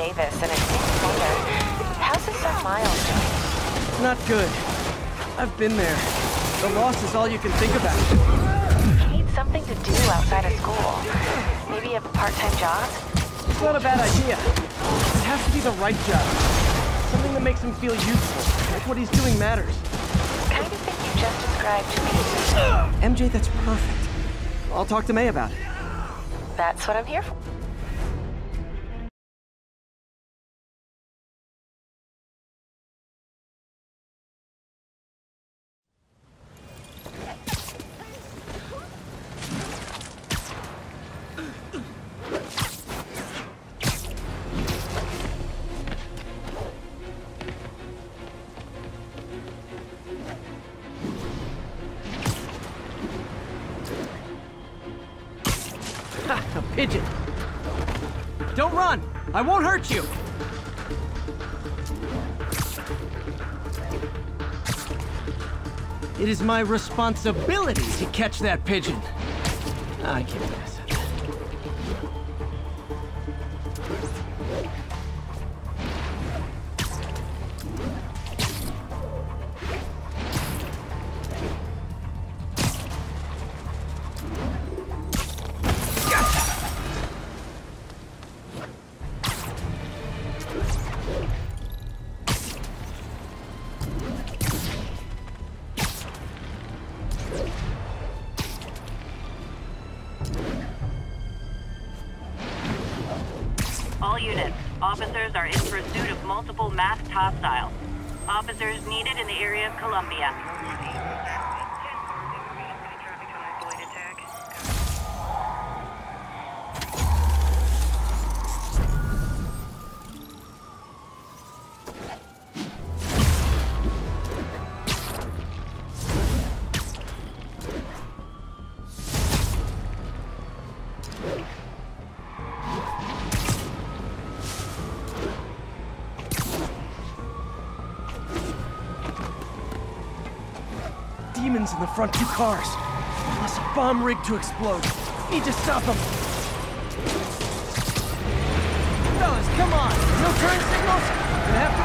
Davis, and it makes me wonder, how's his son Miles doing? Not good. I've been there. The loss is all you can think about. He needs something to do outside of school. Maybe a part-time job? It's not a bad idea. It has to be the right job. Something that makes him feel useful. Like what he's doing matters. Kind of thing you just described to me. MJ, that's perfect. I'll talk to May about it. That's what I'm here for. A pigeon. Don't run! I won't hurt you! It is my responsibility to catch that pigeon. I can't pass it. All units, officers are in pursuit of multiple masked hostiles. Officers needed in the area of Columbia. Demons in the front two cars. Plus a bomb rigged to explode. Need to stop them. Fellas, come on. No turn signals. Gonna have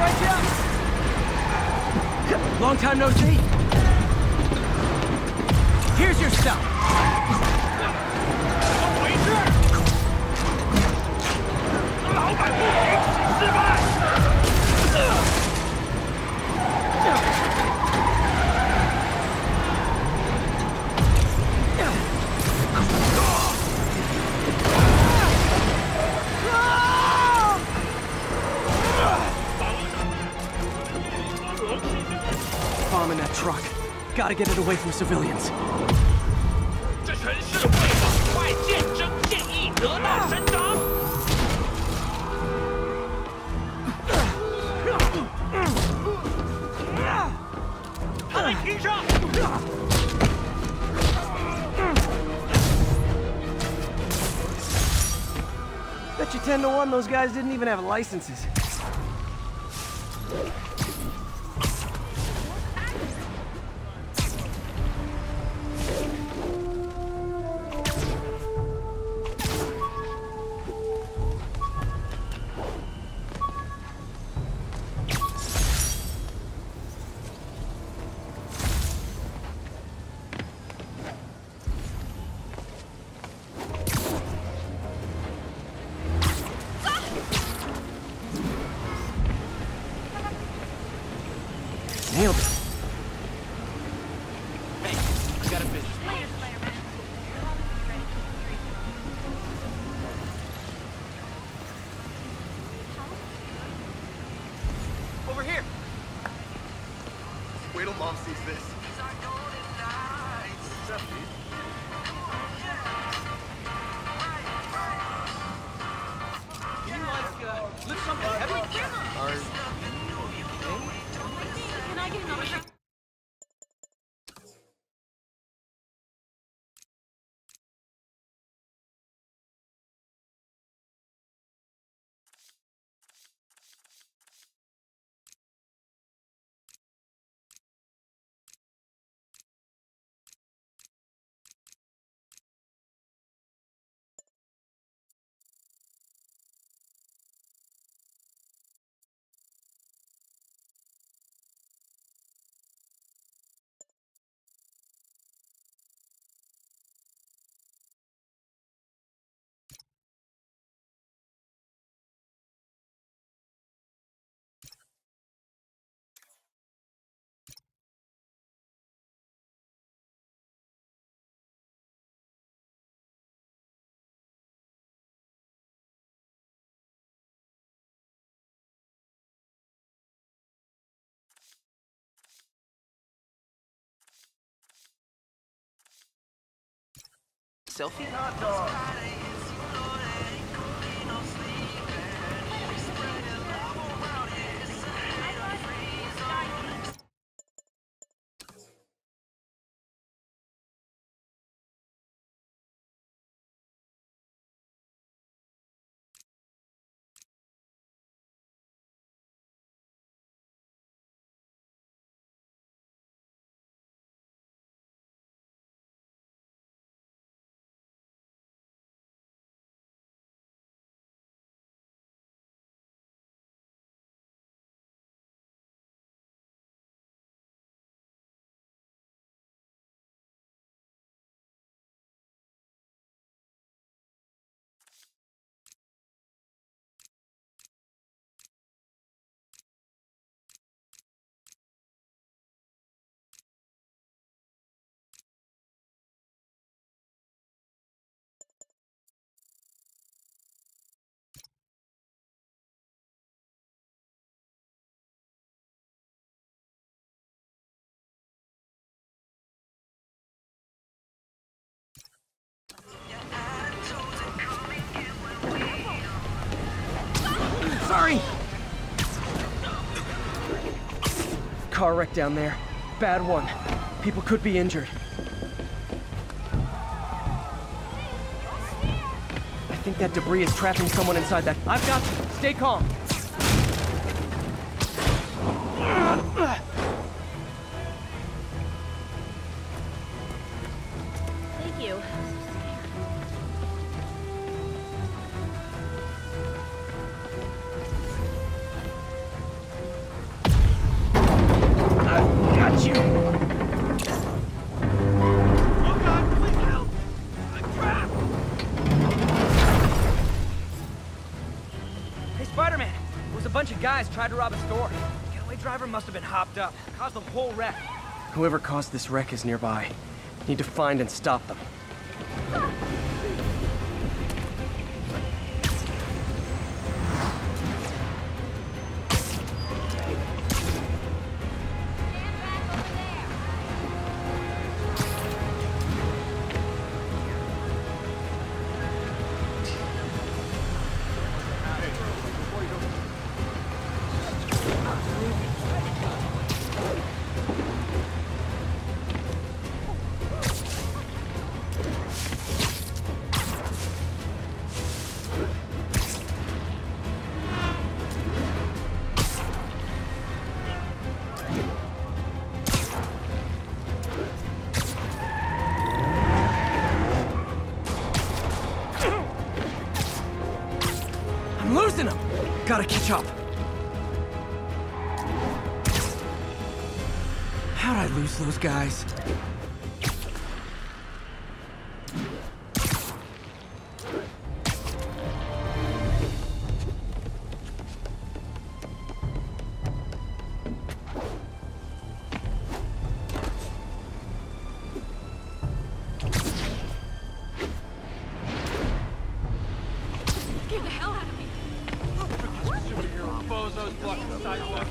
to write you up. Long time no see. Here's your stuff. Bomb in that truck. Gotta get it away from civilians. 这城市为往外见证，建议得到伸张。他们停上！ Bet you 10 to 1 those guys didn't even have licenses. Nailed it. Hey, I got a business. Over here. Wait till Mom sees this. What's up, dude? Can you lift something heavy? Can I get another? selfie? Sorry! Car wreck down there. Bad one. People could be injured. I think that debris is trapping someone inside that. I've got you. Stay calm. Thank you. Got you! Oh God, please help! I'm trapped! Hey, Spider-Man! There was a bunch of guys tried to rob a store. The getaway driver must have been hopped up. Caused the whole wreck. Whoever caused this wreck is nearby. Need to find and stop them. I'm losing them! Gotta catch up. How'd I lose those guys? Get the hell out of me! Bozos blocking the sidewalk.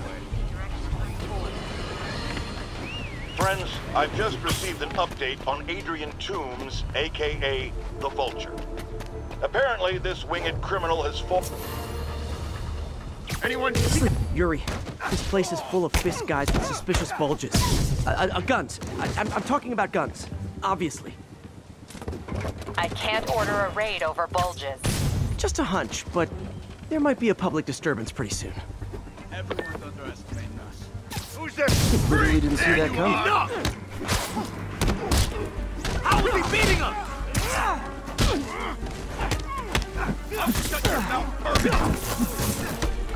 Friends, I've just received an update on Adrian Toombs, aka the Vulture. Apparently, this winged criminal has fallen. Anyone? Yuri, this place is full of fist guys with suspicious bulges. Guns. I'm talking about guns. Obviously. I can't order a raid over bulges. Just a hunch, but there might be a public disturbance pretty soon. Everyone's underestimating us. Who's there? Literally didn't see that coming. Enough! How is he beating us? Shut your mouth, perfect!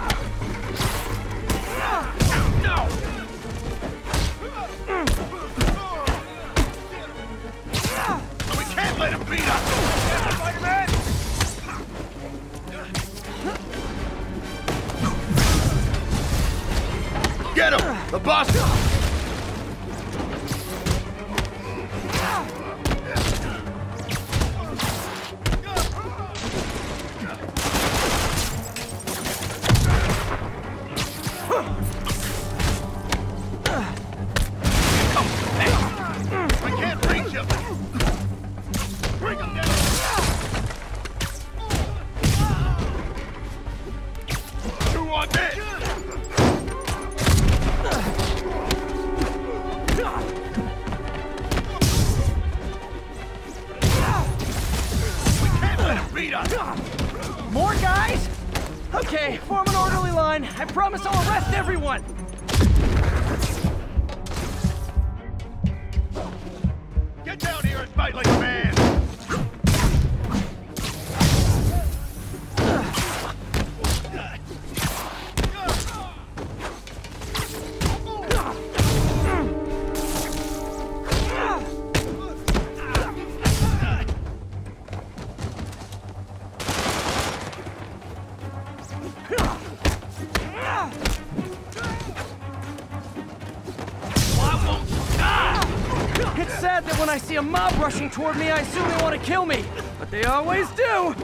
No! We can't let him beat us! Spider-Man! Get him! The boss! Okay, form an orderly line. I promise I'll arrest everyone! Get down here and fight like a man! It's sad that when I see a mob rushing toward me, I assume they want to kill me. But they always do!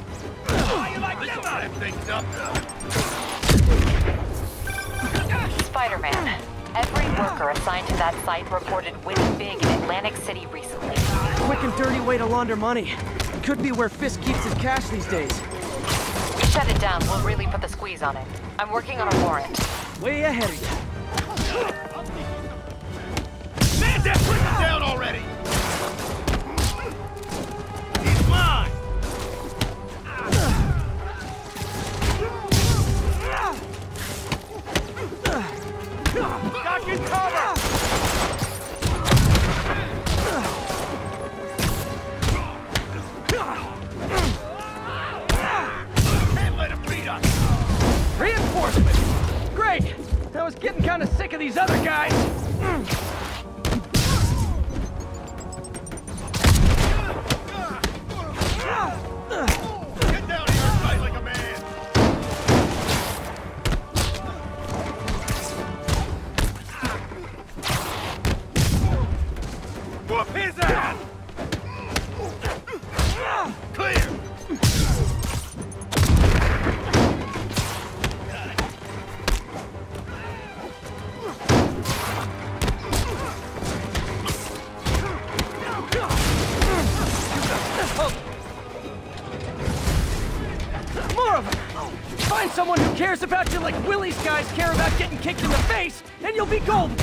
Spider-Man, every worker assigned to that site reported winning big in Atlantic City recently. Quick and dirty way to launder money. Could be where Fisk keeps his cash these days. Shut it down, we'll really put the squeeze on it. I'm working on a warrant. Way ahead of you. Put him down already! He's mine! Got good cover! Can't let him beat us! Reinforcements! Great! I was getting kind of sick of these other guys. Get down here and fight like a man! Whoop his ass! Clear! More of them! Find someone who cares about you like Willie's guys care about getting kicked in the face, and you'll be golden!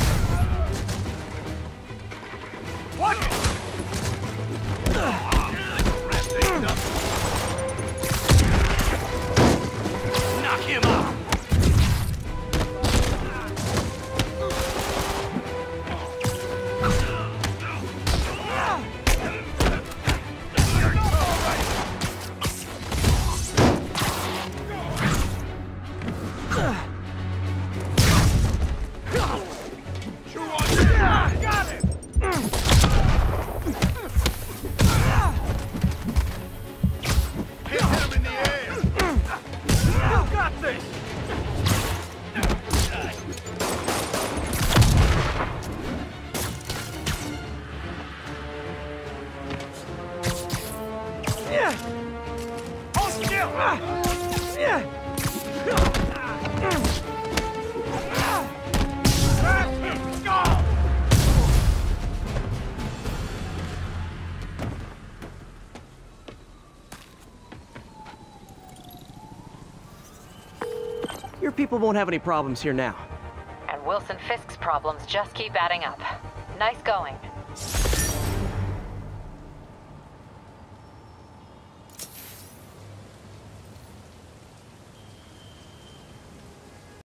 Watch it! Knock him out! Got it! Hit him in the air! You got this! Yeah! Hold still! Yeah! Go! Your people won't have any problems here now. And Wilson Fisk's problems just keep adding up. Nice going.